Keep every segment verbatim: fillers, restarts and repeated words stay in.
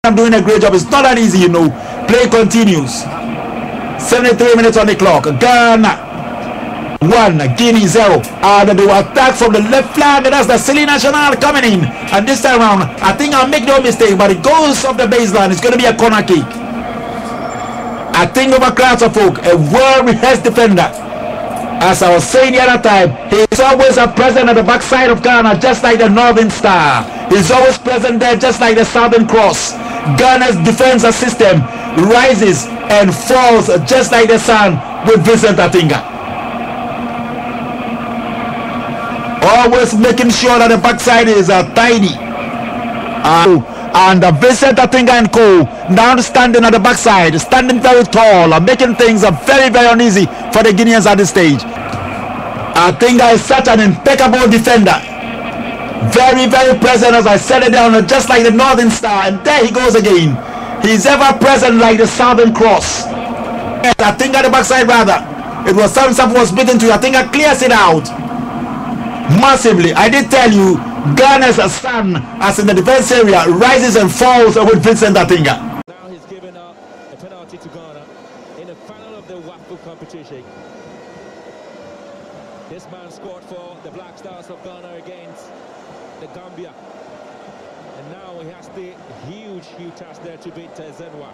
I'm doing a great job. It's not that easy, you know. Play continues. seventy-three minutes on the clock. Ghana one, Guinea zero. And they will attack from the left flank. That's the Silly National coming in. And this time around, I think I'll make no mistake, but it goes off the baseline. It's going to be a corner kick. I think over crowds of folk, a well-rehearsed defender. As I was saying the other time, he's always a present at the backside of Ghana, just like the Northern Star. He's always present there, just like the Southern Cross. Ghana's defense system rises and falls just like the sun with Vincent Atinga. Always making sure that the backside is uh, tidy. Uh, and uh, Vincent Atinga and co now standing at the backside, standing very tall, uh, making things uh, very, very uneasy for the Guineans at this stage. Atinga is such an impeccable defender. Very, very present, as I said it down, just like the Northern Star. And there he goes again. He's ever present like the Southern Cross. Atinga at the backside, rather. It was something was beaten to Atinga, clears it out massively. I did tell you, Ghana's sun, as in the defense area, rises and falls with Vincent Atinga. Now he's given up a penalty to Ghana in the final of the WAFU competition. This man scored for the Black Stars of Ghana against the Gambia. And now he has the huge, huge task there to beat uh, Zenwa.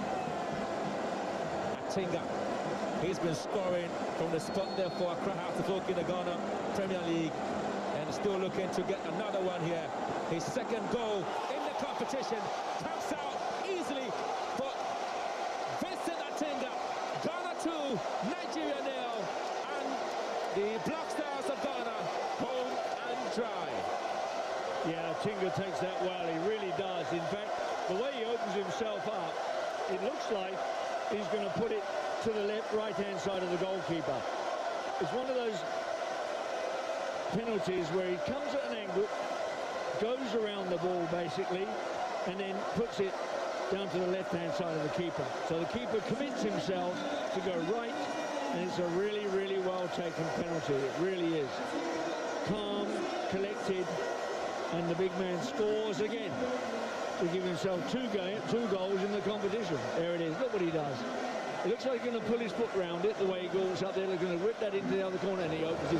Atinga. He's been scoring from the spot there for Accra House of Oak in the Ghana Premier League, and still looking to get another one here. His second goal in the competition comes out easily for Vincent Atinga. Ghana two, Nigeria nil, and the Black Stars of Ghana home and dry. Yeah, Atinga takes that well, he really does. In fact, the way he opens himself up, it looks like he's going to put it to the left, right-hand side of the goalkeeper. It's one of those penalties where he comes at an angle, goes around the ball basically, and then puts it down to the left-hand side of the keeper. So the keeper commits himself to go right, and it's a really, really well-taken penalty. It really is. Calm, collected, and the big man scores again to give himself two, game, two goals in the competition. There it is. Look what he does. It looks like he's going to pull his foot round it, the way he goes up there. They're going to rip that into the other corner, and he opens his...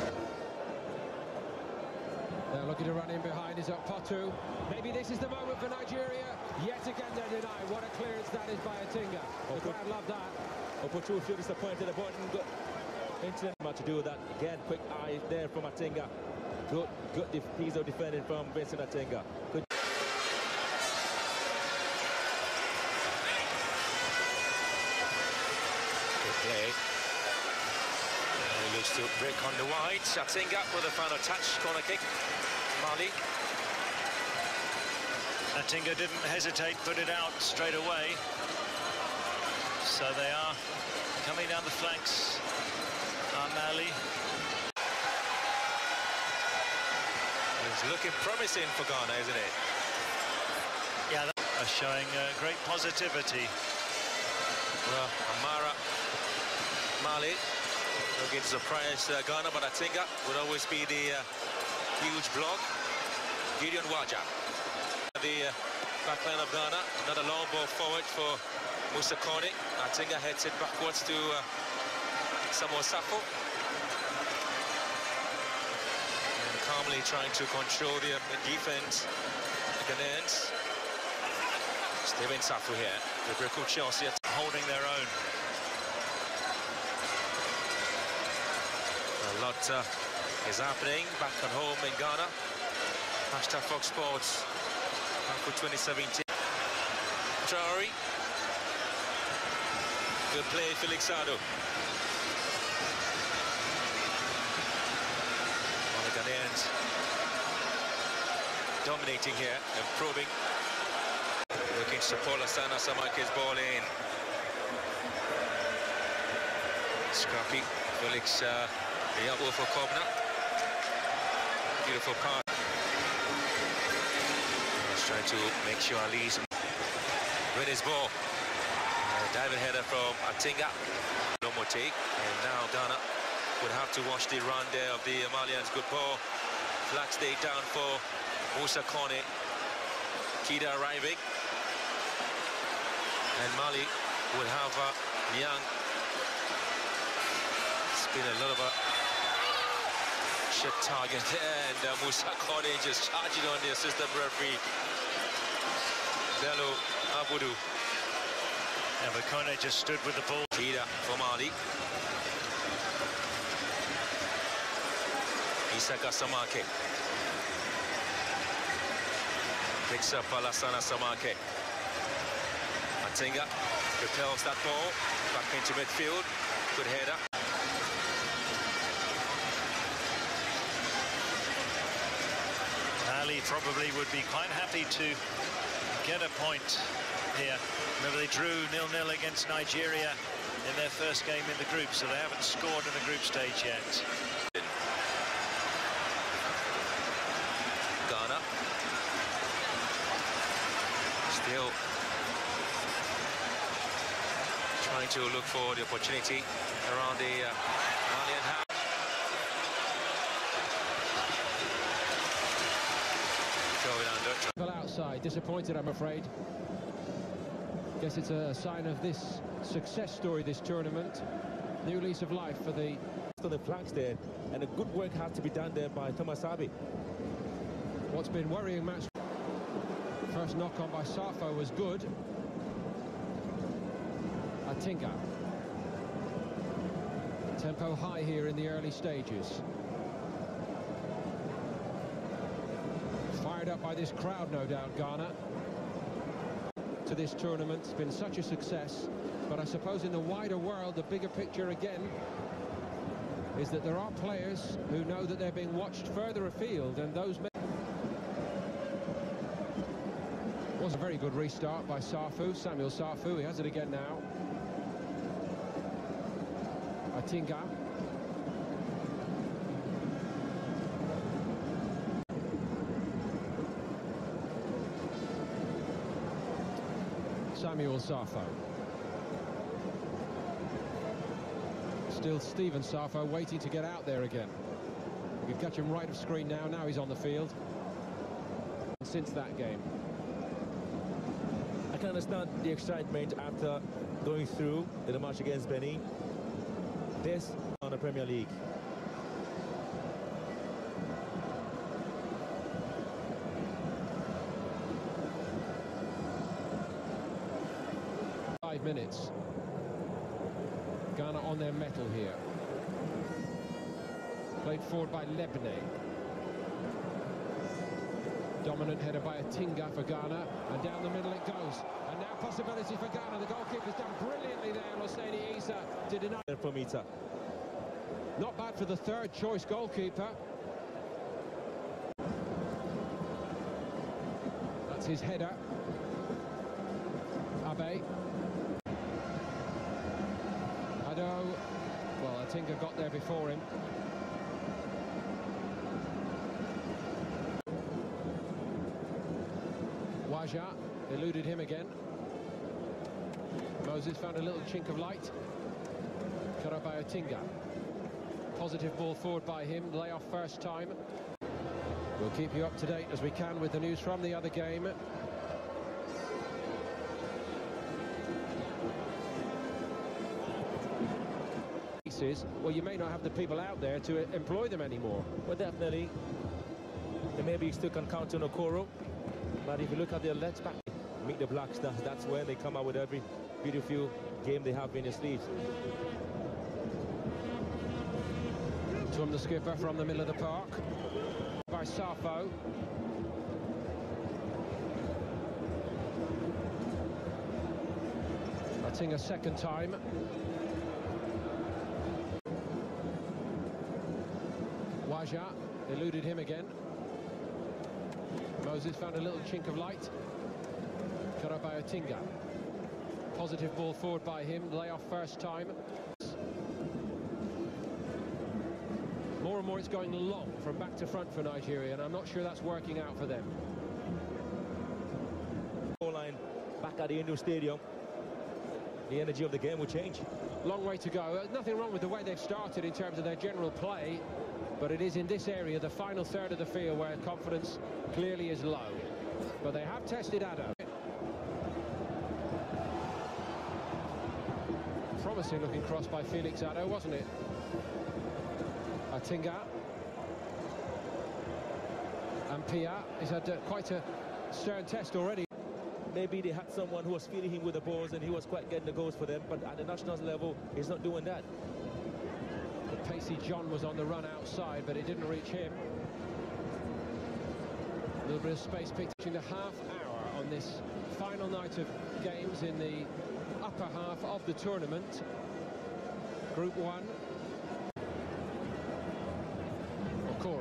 Now looking to run in behind is up Potu. Maybe this is the moment for Nigeria. Yet again they're denied. What a clearance that is by Atinga. The crowd love that. Potu feel disappointed about it. Into to do that. Again, quick eye there from Atinga. Good, good piece of defending from Vincent Atinga. Good. Play. He looks to break on the wide. Atinga with a final touch, corner kick. Mali. Atinga didn't hesitate, put it out straight away. So they are coming down the flanks. Mali. It's looking promising for Ghana, isn't it? Yeah, that are showing uh, great positivity. Well, Amara Mali looking to surprise uh, Ghana, but Atinga would always be the uh, huge block. Gideon Waja, the uh, back line of Ghana. Another long ball forward for Musa Kone. Atinga heads it backwards to uh, Samuel Safo. And calmly trying to control the uh, defense. The Ghanaians. Steven Safo here. The Brickle Chelsea holding their own. A lot uh, is happening back at home in Ghana. Hashtag Fox Sports for twenty seventeen. Traore. Good play, Felix Sado. One of the Ghanaians dominating here, improving. Looking to Paul Asana Samake's ball in. Scrappy, Felix uh, the elbow for Kobna. Beautiful pass. He's trying to make sure Ali's win his ball. Uh, diving header from Atinga. No more take. And now Ghana would have to watch the run there of the Malians. Good ball. Flag stay down for Musa Kone. Kida arriving. And Mali will have uh, Niang. It's been a lot of a shot target there, and uh, Musa Kone just charging on the assistant referee, Bello Abudu. And Kone just stood with the ball. Tida for Mali. Isaka Samake. Picks up Alassana Samake. Matinga repels that ball back into midfield. Good header. Ali probably would be quite happy to get a point here. Remember, they drew nil nil against Nigeria in their first game in the group, so they haven't scored in the group stage yet. Ghana still trying to look for the opportunity around the uh, Malian half. Outside, disappointed, I'm afraid. Guess it's a sign of this success story, this tournament. New lease of life for the... On the flanks there, and a good work has to be done there by Thomas Abe. What's been worrying match. First knock on by Safo was good. Atinga. Tempo high here in the early stages. Fired up by this crowd, no doubt, Ghana. To this tournament, it's been such a success, but I suppose in the wider world, the bigger picture again is that there are players who know that they're being watched further afield, and those was a very good restart by Safu, Samuel Safu. He has it again now. Atinga. Samuel Safo. Still Stephen Safo waiting to get out there again. You can catch him right of screen now. Now he's on the field. Since that game. I can understand the excitement after going through in the match against Benin. This on the Premier League. Five minutes. Ghana on their mettle here. Played forward by Lebne. Dominant header by Atinga for Ghana, and down the middle it goes. And now possibility for Ghana. The goalkeeper's done brilliantly there. Hosseini Issa to deny. For Mita. Not bad for the third choice goalkeeper. That's his header. Abe. Ado. Well, Atinga got there before him. Waja eluded him again. Moses found a little chink of light. Cut up by Atinga. Positive ball forward by him. Lay off first time. We'll keep you up to date as we can with the news from the other game. Well, you may not have the people out there to employ them anymore. Well, definitely. And maybe you still can count on Okoro. But if you look at their left back, meet the Black Stars, that's when they come out with every beautiful game they have in their sleeves. From the skipper from the middle of the park. By Safo. Atinga second time. Waja eluded him again. Moses found a little chink of light. Cut up by Atinga. Positive ball forward by him. Lay off first time. More and more it's going long from back to front for Nigeria, and I'm not sure that's working out for them. Line back at the Indo Stadium. The energy of the game will change. Long way to go. Uh, nothing wrong with the way they've started in terms of their general play, but it is in this area, the final third of the field, where confidence clearly is low. But they have tested Ado. promising looking cross by Felix Addo, wasn't it? Atinga. And Pia has had uh, quite a stern test already. Maybe they had someone who was feeding him with the balls and he was quite getting the goals for them, but at the nationals level, he's not doing that. The pacey John was on the run outside, but it didn't reach him. A little bit of space pitching the half hour on this final night of games in the upper half of the tournament. Group one. Okora.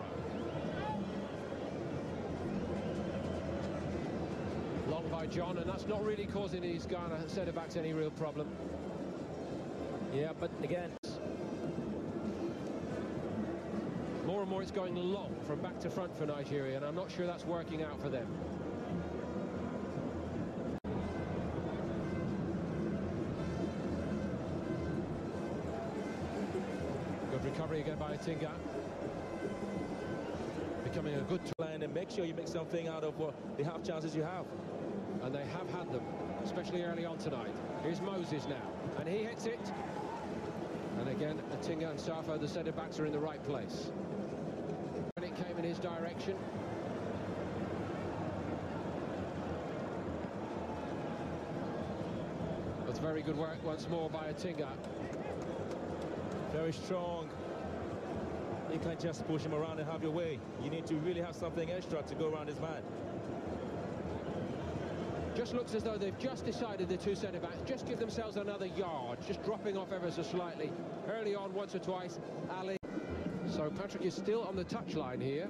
Long by John, and that's not really causing these Ghana centre-backs any real problem. Yeah, but again, more and more it's going long from back to front for Nigeria, and I'm not sure that's working out for them. Good recovery again by Atinga. Becoming a good line and make sure you make something out of what the half chances you have. And they have had them, especially early on tonight. Here's Moses now, and he hits it. And again, Atinga and Safa, the centre-backs, are in the right place. And it came in his direction. That's very good work once more by Atinga. Very strong. You can't just push him around and have your way. You need to really have something extra to go around his man. Just looks as though they've just decided, the two centre-backs, just give themselves another yard, just dropping off ever so slightly. Early on, once or twice, Ali. So Patrick is still on the touchline here.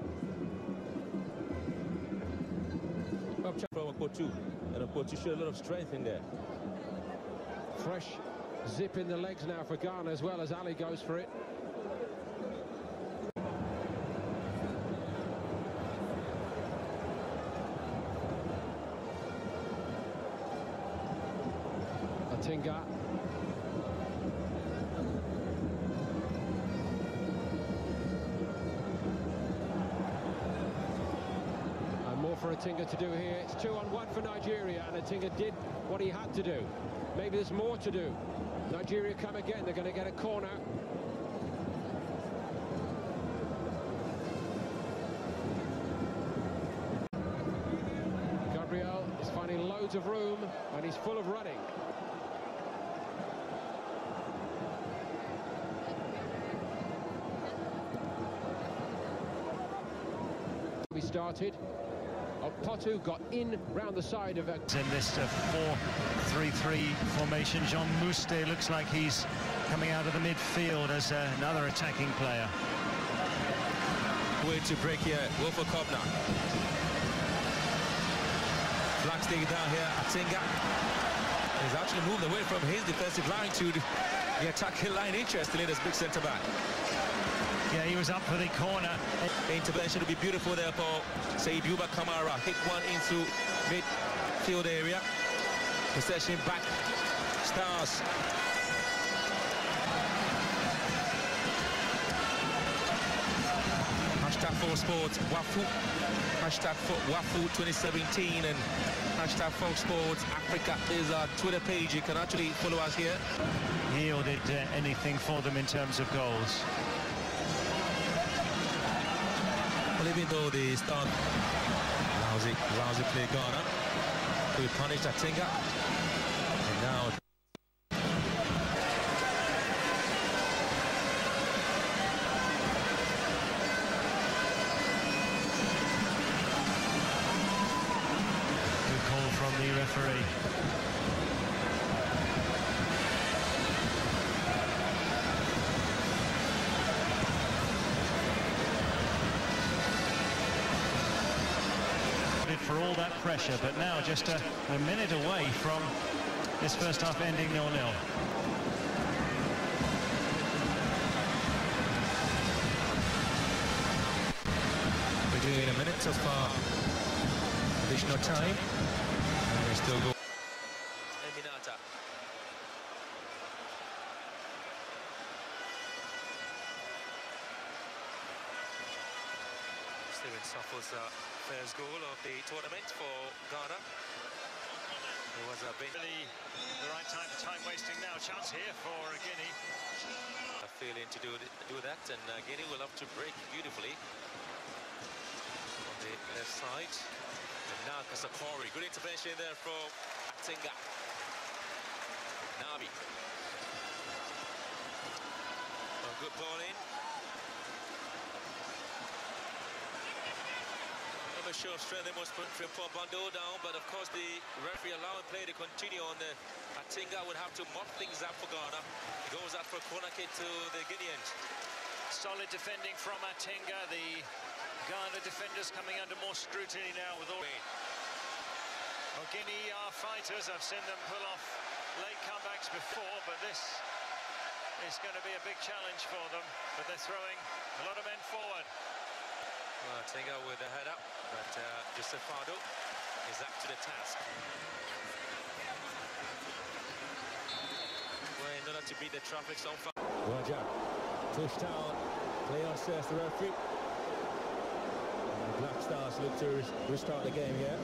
Up from Okpotu, and Okpotu showed a lot of strength in there. Fresh zip in the legs now for Ghana, as well as Ali goes for it. Atinga. And more for Atinga to do here. It's two on one for Nigeria, and Atinga did what he had to do. Maybe there's more to do. Nigeria come again. They're going to get a corner. Gabriel is finding loads of room, and he's full of running. We started. Potu got in round the side of a... In this uh, four three three formation, Jean Mouste looks like he's coming out of the midfield as uh, another attacking player. Way to break here, go for Kobna. Flags take it down here, Atinga. He's actually moved away from his defensive line to the attacking line, interestingly, this big centre-back. Yeah, he was up for the corner. The intervention would be beautiful there for Saiduba Kamara. Hit one into midfield area. Possession back. Stars. Hashtag for Sports Wafu. Hashtag for Wafu twenty seventeen and hashtag Fox Sports Africa is our Twitter page. You can actually follow us here. Yielded uh, anything for them in terms of goals. Well, even though they start lousy, lousy play Ghana, we punished Atinga, and now good call from the referee. For all that pressure, but now just a, a minute away from this first half ending nil nil. we're doing a minute of uh, additional time, and we still go. Eminata. Steven Sofo's uh, first goal of the tournament for Ghana. It was a bit Really the right time for time wasting now. Chance here for Guinea. a feeling to do do that, and uh, Guinea will have to break beautifully on the left side. And now Kasakori, good intervention there from Atinga. Nabi. A good ball in. Not sure strength they must put for Bando down, but of course the referee allowing play to continue on the Atinga would have to mop things up for Ghana. It goes out for a corner kick to the Guineans. Solid defending from Atinga. The Ghana defenders coming under more scrutiny now with all. Well, Guinea are fighters. I've seen them pull off late comebacks before, but this is going to be a big challenge for them. But they're throwing a lot of men forward. Well, Atinga with the head up, but uh, Joseph Fado is up to the task. Well, in order to beat the traffic so far. Wajab pushed down, play on says the referee. And the Black Stars look to restart the game here.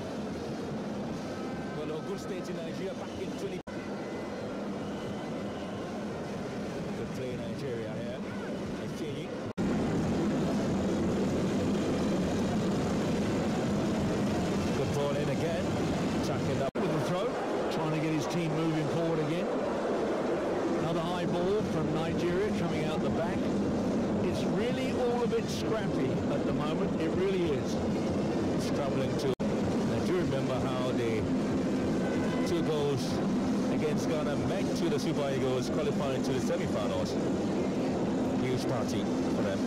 Well, Ogun State in Nigeria back in twenty. Good play in Nigeria here. Akinyi. Good ball in again. Tracking up with the throw, trying to get his team moving forward again. Another high ball from Nigeria coming out the back. It's really all a bit scrappy at the moment. It really is. Struggling to. I do remember how the two goals against Ghana meant to the Super Eagles qualifying to the semi-finals. Huge party for them.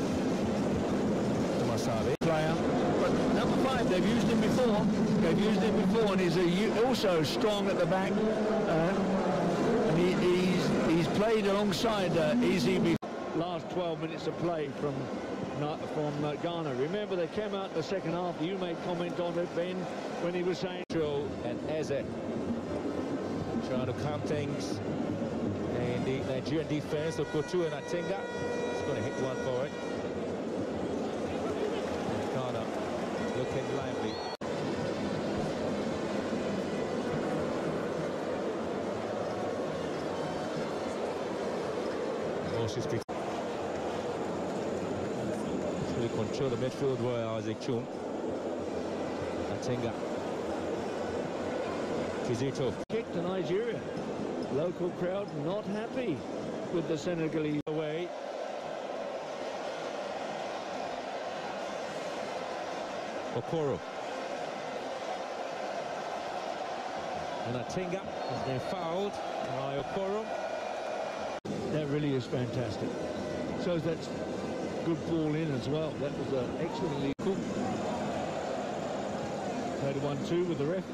Tomasabe. Player. But number five, they've used him before. They've used him before, and he's a, also strong at the back. Uh, and he, he's he's played alongside uh, Easy before. Last twelve minutes of play from from uh, Ghana. Remember, they came out in the second half. You made comment on it, Ben, when he was saying. And Eze trying to calm things. And the Nigerian defense of Kotu and Atinga is going to hit one for it. And Ghana looking lively. Moses Pitt. We control the midfield where Isaac Chum. Atinga. Kizito. Kick to Nigeria. Local crowd not happy with the Senegalese Away. Okoro. And Atinga has been fouled by Okoro. That really is fantastic. So that's good ball in as well. That was an excellently cool. Played a one two with the ref.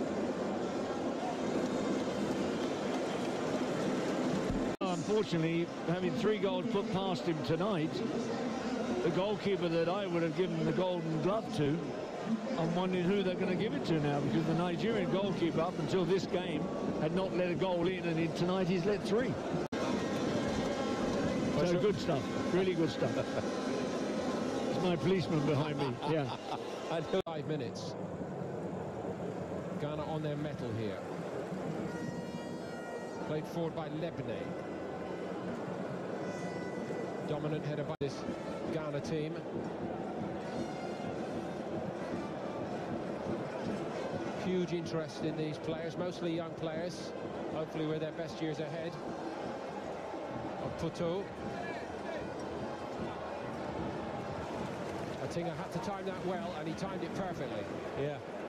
Unfortunately, having three goals put past him tonight, the goalkeeper that I would have given the golden glove to, I'm wondering who they're going to give it to now, because the Nigerian goalkeeper up until this game had not let a goal in, and in tonight he's let three. So good stuff, really good stuff. It's my policeman behind me, yeah. Five minutes. Ghana on their mettle here. Played forward by Lebne. Dominant header by this Ghana team. Huge interest in these players, mostly young players, hopefully with their best years ahead. Of Puto. Atinga had to time that well, and he timed it perfectly. Yeah,